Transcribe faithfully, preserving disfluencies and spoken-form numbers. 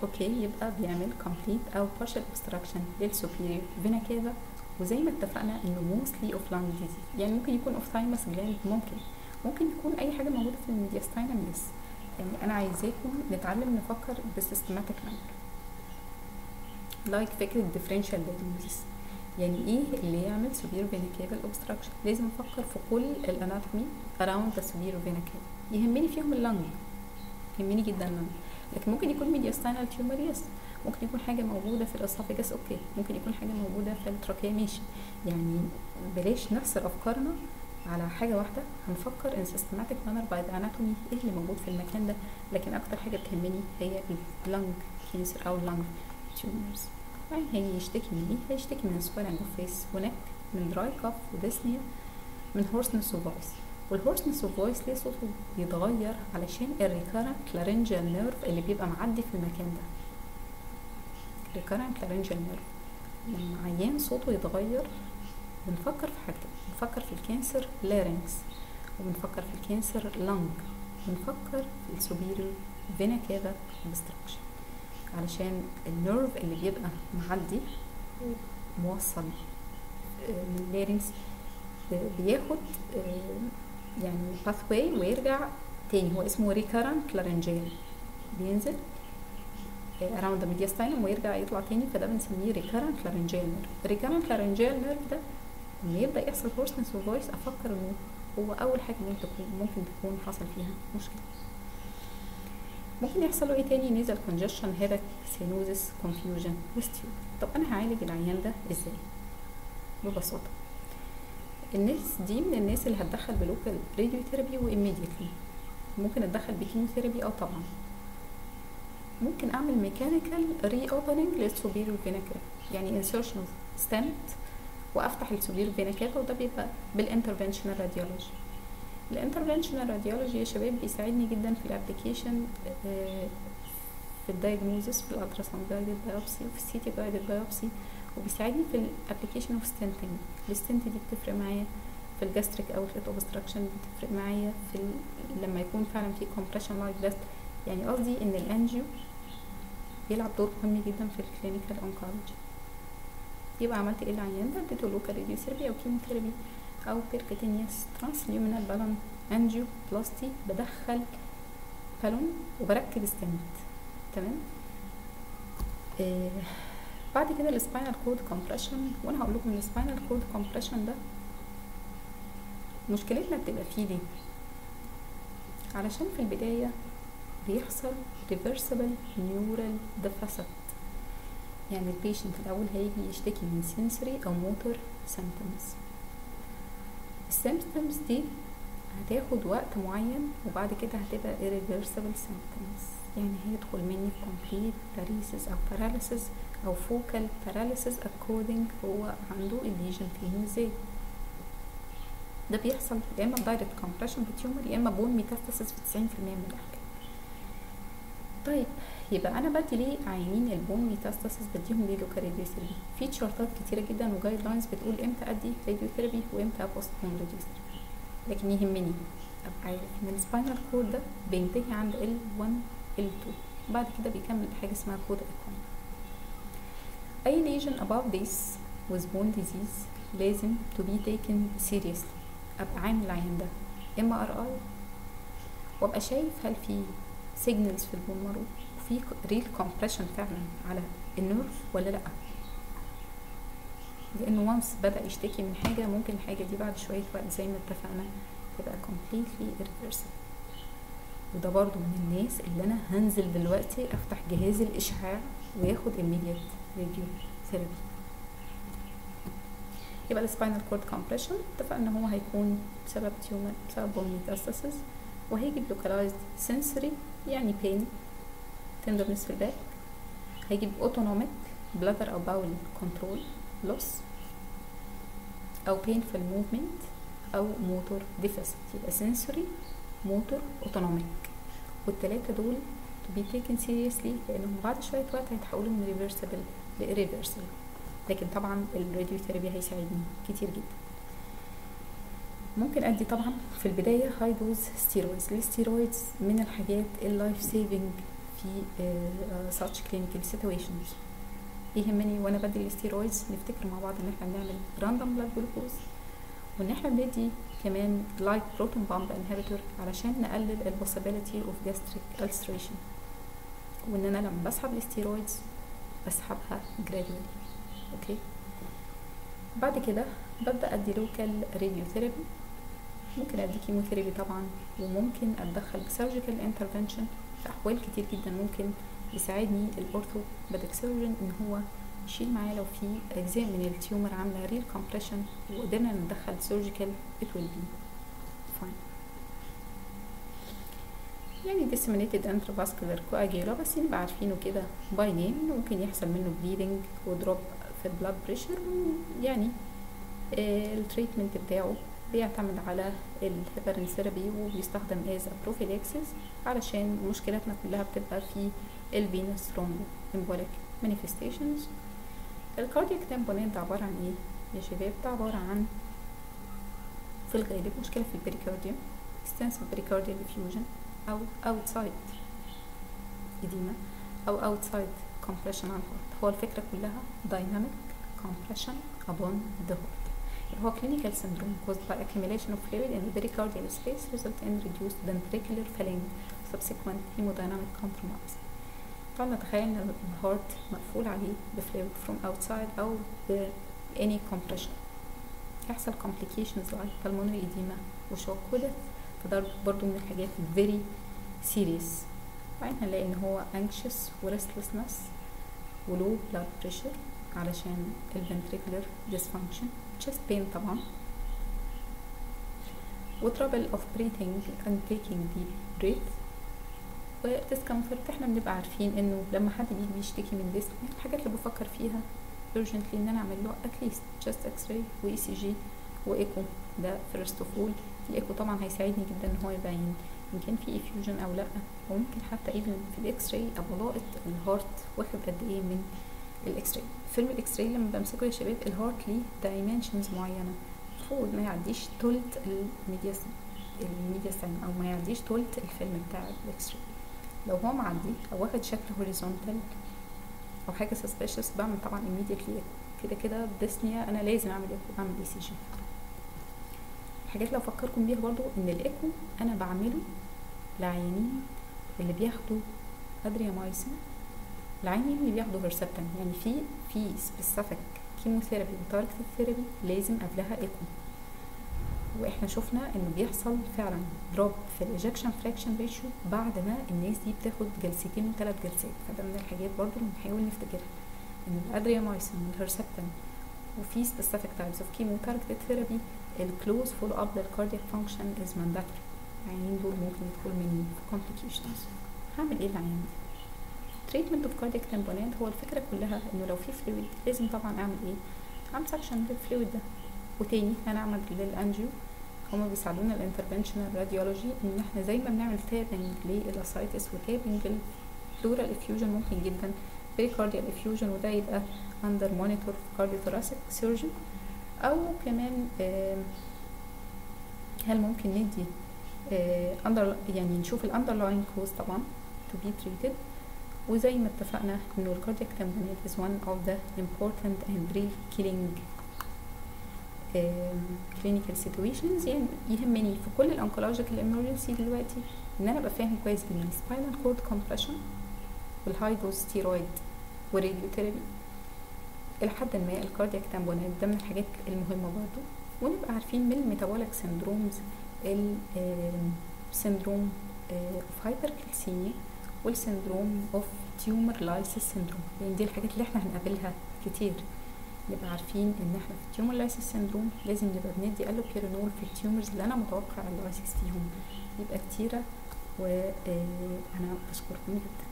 اوكي، يبقى بيعمل complete او partial obstruction للسوبيريور فينا كافا. وزي ما اتفقنا انه mostly of lung disease، يعني ممكن يكون of thymus gland، ممكن ممكن يكون اي حاجه موجوده في الميدياستاينم بس. يعني انا عايزاكم نتعلم نفكر بسيستماتيك مانر، لايك like فكره differential diagnosis. يعني ايه اللي يعمل superior vena cava obstruction؟ لازم افكر في كل الاناتومي around the superior vena cava. يهمني فيهم اللنج، يهمني جدا اللنج، لكن ممكن يكون ميدياستاينال تيومر، يس. ممكن يكون حاجه موجوده في الاسوفيجاس، اوكي. ممكن يكون حاجه موجوده في التراكيه، ماشي. يعني بلاش نحصر افكارنا على حاجه واحده، هنفكر ان سيستماتيك مانر باي ذا اناتومي ايه اللي موجود في المكان ده. لكن اكتر حاجه بتهمني هي اللنج كانسر او اللنج تيومرز. يعني هي يشتكي من ايه؟ هيشتكي من سويلنج اوف فيس ونك، من دراي كاف وديسنيا، من هورسنس اوف فويس. والهورسنس اوف فويس ليه صوته بيتغير؟ علشان الريكارنت لارنجال نيرف اللي بيبقى معدي في المكان ده. ريكارنت لارنجال نيرف لما عيان صوته يتغير بنفكر في حاجتين، بنفكر في الكانسر لارنكس، وبنفكر في الكانسر لنج، بنفكر في السوبيريور فينا كافا obstruction، علشان النيرف اللي بيبقى معدي موصل من اللارنكس بياخد يعني باثواي ويرجع تاني، هو اسمه ريكارنت لارنجيال، بينزل around the mediastinum ويرجع يطلع تاني، فده بنسميه ريكارنت لارنجيال نيرف. ريكارنت لارنجيال نيرف ده لما يبدا يحصل هورسنس اوف فويس افكر انه هو اول حاجه ممكن تكون ممكن تكون حصل فيها مشكله. ممكن يحصل له ايه تاني؟ نيزل كونجشن، هيدك، سينوزس، كونفيوجن، وستيو. طب انا هعالج العيان ده ازاي؟ ببساطه الناس دي من الناس اللي هتدخل بلوكال راديو ثيرابي وايميديتلي. ممكن اتدخل بكيموثيرابي، اه طبعا. ممكن اعمل ميكانيكال ري اوبننج للسوبيريور فينا كافا، يعني انسيرشن اوف ستنت وافتح السوبيريور فينا كافا، وده بيبقى بالانترفنشنال راديولوجي. الانترفنشنال راديولوجي يا شباب بيساعدني جدا في الابلكيشن، في الدايجنوزس، في الالتراساوند جايدد بايوبسي، وفي السي تي جايدد بايوبسي، وبيساعدني في الابلكيشن اوف ستنتنج. الستنت دي بتفرق معايا في الجاستريك اوتلت اوبستراكشن، بتفرق معايا في لما يكون فعلا في كومبريشن لايك ذات. يعني قصدي ان الانجيو بيلعب دور مهم جدا في الكلينيكال اونكولوجي. يبقى عملت ايه العيان ده؟ اديته لوكال راديوثيرابي او كيموثيرابي او بيركتينيوس ترانسليومينال بالون انجيو بلاستي، بدخل بالون وبركب ستنت، تمام. آه بعد كده السباينال كورد كومبريشن، وانا هقول لكم السباينال كورد كومبريشن ده مشكلتنا بتبقى فيه ليه؟ علشان في البدايه بيحصل reversible neural deficit، يعني البيشنت الاول هيجي يشتكي من sensory او motor symptoms. السيمبتومز دي هتاخد وقت معين وبعد كده هتبقى irreversible symptoms، يعني هيدخل مني في complete paralysis او paralysis او focal paralysis according هو عنده الليجن فين ازاي. ده بيحصل يا اما direct compression بتيومر يا اما بون ميتاستاسيس في تسعين في المية من الاحيان. طيب يبقى انا بدي ليه عيانين البون ميتاستاسيس بديهم ليه لوكال راديوثيرابي؟ في تشارتات كتيره جدا وجايد لاينز بتقول امتى ادي راديوثيرابي وامتى بوست بون راديوثيرابي، لكن يهمني ابقى عارف ان السباينال كورد ده بينتهي عند إل واحد إل اتنين، بعد كده بيكمل بحاجه اسمها كود ايكون. اي lesion above this with bone disease لازم to be taken seriously. ابقى عامل العيان ده ام ار اي وابقى شايف هل في سيجنالز في البون مارو وفي ريل كومبريشن فعلا على النيرف ولا لا، لانه وانس بدا يشتكي من حاجه ممكن الحاجه دي بعد شويه وقت زي ما اتفقنا تبقى completely irreversible. وده برضو من الناس اللي انا هنزل دلوقتي افتح جهاز الاشعاع وياخد immediate radiotherapy. يبقى السباينال كورد كومبريشن اتفقنا ان هو هيكون بسبب تيومر، بسبب بون ميتاستاسيس، وهيجيب localized sensory يعني pain tenderness في الباك، هيجيب autonomic bladder او bowel control loss او painful movement او motor deficit. يبقى sensory motor autonomic، والتلاتة دول to be taken seriously لانهم بعد شوية وقت هيتحولوا من reversible ل irreversible. لكن طبعا الراديوثيرابي هيساعدني كتير جدا. ممكن ادي طبعا في البدايه هاي دوز ستيرويدز. الستيرويدز من الحاجات اللايف سيفنج في uh, such clinical situations. يهمني وانا بدي الاستيرويدز نفتكر مع بعض ان احنا بنعمل random blood glucose، وان احنا بندي كمان like proton pump inhibitor علشان نقلل ال possibility of gastric ulceration، وان انا لما بسحب الاستيرويدز بسحبها gradually. اوكي، بعد كده ببدأ ادي لوكال راديوثيرابي، ممكن ادي كيموثيرابي طبعا، وممكن اتدخل بسيرجيكال انترفنشن في احوال كتير جدا. ممكن يساعدني الاورثوبيدك سيرجن ان هو يشيل معايا لو في اجزاء من التيومر عامله ريل كومبريشن وقدرنا ندخل سيرجيكال it will be fine. يعني disseminated intravascular coagulopathy نبقى عارفينه كده باي نيم، ممكن يحصل منه bleeding ودروب في البلاد بريشر، يعني آه التريتمنت بتاعه بيعتمد على الهيبرين ثيرابي وبيستخدم از بروفيلاكسيس علشان مشكلتنا كلها بتبقى في الفينوس ثرومبو امبوليك مانيفستيشنز. الكاردياك تامبونات ده عباره عن ايه يا شباب؟ ده عباره عن في الغالب مشكله في البريكارديوم، extensive pericardial effusion او outside edema او outside compression على الهارت. هو الفكره كلها dynamic compression upon the heart. هو clinical syndrome caused by accumulation of fluid in the pericardial space result in reduced ventricular filling subsequent hemodynamic compromise. طبعا نتخيل ان الهارت مقفول عليه بفلويد from outside او ب any compression، يحصل complications like pulmonary edema وشوك وdeath. فده برضو من الحاجات very serious. بعدين هنلاقي ان هو anxious و restlessness و low blood pressure علشان ال ventricular dysfunction، chest pain طبعا، و trouble of breathing and taking deep breath و discomfort. احنا بنبقى عارفين انه لما حد بيجي بيشتكي من dyspnea الحاجات اللي بفكر فيها urgently ان انا اعمل له at least chest x-ray و E C G و echo. ده first of all. الايكو طبعا هيساعدني جدا ان هو يبين ان كان في effusion او لا، وممكن حتى even في الاكس راي ابقى لاقط الهارت واخد قد ايه من الاكس راي. فيلم الاكس راي لما بمسكه يا شباب الهارت ليه دايمنشنز معينه، المفروض ما يعديش تلت الميديا الميدياستاين او ما يعديش تلت الفيلم بتاع الاكس راي. لو هو معدي او واخد شكل هوريزونتال او حاجه سسبيشس بعمل طبعا immediately ايكو. كده كده بديسنيا انا لازم اعمل ايكو، بعمل اي سي جي. الحاجات اللي افكركم بيها برضو ان الايكو انا بعمله لعيانين اللي بياخدوا ادريامايسين، العيانين اللي بياخدوا هيرسبتين، يعني في في سبيسيفيك كيموثيرابي وتارجتد ثيرابي لازم قبلها ايكو. واحنا شفنا انه بيحصل فعلا دروب في الايجكشن فراكشن ريشيو بعد ما الناس دي بتاخد جلستين وثلاث جلسات. فده من الحاجات برضو اللي بنحاول نفتكرها، ان الادريامايسين والهيرسبتين وفي سبيسيفيك تايبس اوف كيمو تارجتد ثيرابي الكلوز فولو اب للكاردياك فانكشن از مانداتوري. العيانين دول ممكن يدخل مني في كومبليكيشنز. هعمل ايه العيان دي؟ تريتمنت اوف كاردياك تامبونات هو الفكره كلها انه لو في فلويد لازم طبعا اعمل ايه؟ اعمل سكشن للفلويد ده، وتاني انا اعمل للانجيو. هما بيساعدونا الانترفنشنال راديولوجي ان احنا زي ما بنعمل تابنج للاسايتس وتابنج البلورال افيوجن ممكن جدا بريكارديال افيوجن، وده يبقى اندر مونيتور كارديوثوراسيك سيرجن. او كمان هل ممكن ندي اندر يعني نشوف الاندرلاين كوز طبعا to be treated. وزي ما اتفقنا انه الكاردياك تامبونات is one of the important and real killing clinical situations. يعني يهمني في كل الانكولوجيكال emergency دلوقتي ان انا ابقى فاهم كويس جدا spinal cord compression والهاي دوز ستيرويد والراديوثيرابي الى حد ما. الكاردياك تامبونات ده من الحاجات المهمه برضو. ونبقى عارفين من الميتابوليك سيندرومز السندروم اوف هايبركالسيميا والسندروم اوف تيومر لايسيس سيندروم، لان دي الحاجات اللي احنا هنقابلها كتير. نبقى عارفين ان احنا في التيومر لايسيس سيندروم لازم نبقى بندي الوبيرينول في التيومرز اللي انا متوقع اللايسيس فيهم يبقى كتيره. وانا بشكركم جدا.